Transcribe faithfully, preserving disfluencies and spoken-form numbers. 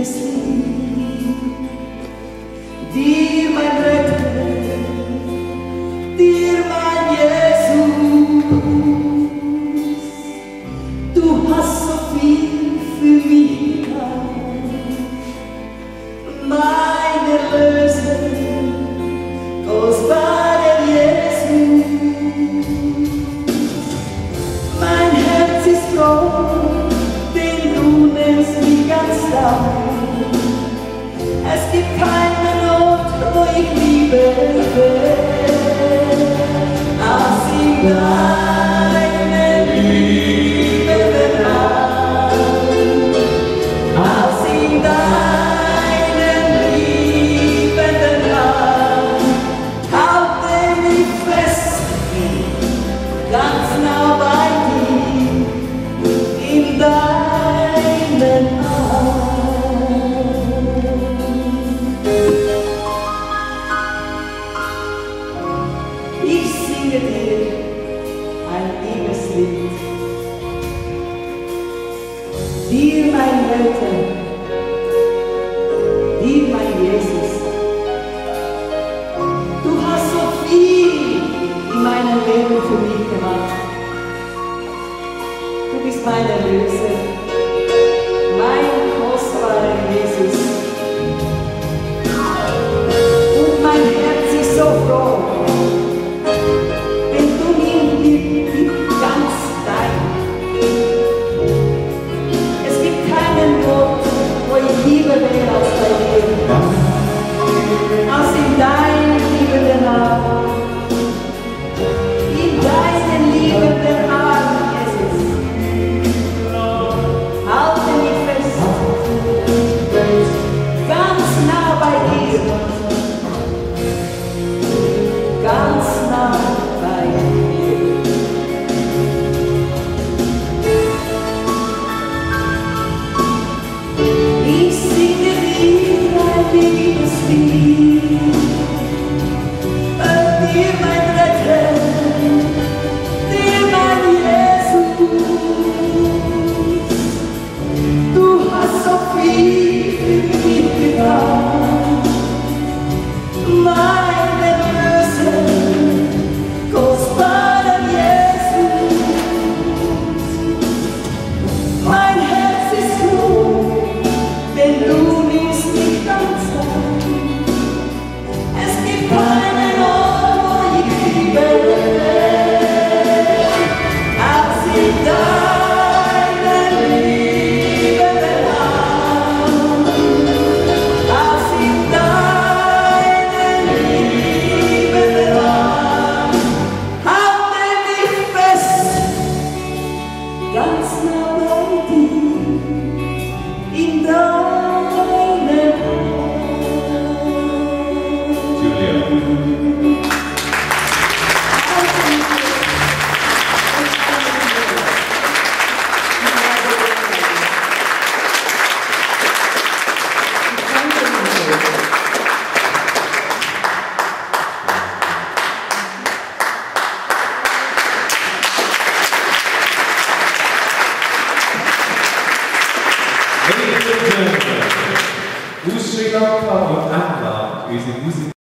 liebes Lied, dir mein Retter, dir mein Jesus. Du hast so viel für mich getan, mein Erlöser, kostbarer Jesus. Mein Herz ist froh, denn du nimmst mich ganz leicht. Es gibt keine Not, wo ich Liebe will, als in deinen liebenden Arm, als in deinen liebenden Arm. Halte mich fest, ganz nah bei dir, in deinen Arm. Ich singe dir ein Liebeslied, dir mein Retter, dir mein Jesus. Du hast so viel in meinem Leben für mich gemacht. Du bist mein Erlöser, mein kostbarer Jesus. Und mein Herz ist so froh, denn du nimmst mich ganz dein. Es gibt keinen Ort, wo ich lieber wäre als bei dir, als in deinem liebenden Arm, in deinen liebenden Arm, Jesus. Halte mich fest, ganz nah bei dir, ganz nah bei dir. Ich singe dir ein Liebeslied, dir mein Retter, dir mein Jesus. Du hast so viel für mich getan, mein Erlöser, kostbarer Jesus. Mein Herz ist froh, denn du nimmst mich ganz ein. Es gibt keinen Ort, wo ich lieber wäre, als in deinen liebenden Arm, als in deinen liebenden Arm. Halte mich fest, ganz nah bei dir, in deinen Arm. Aus Sri Lanka und England, unsere Musik.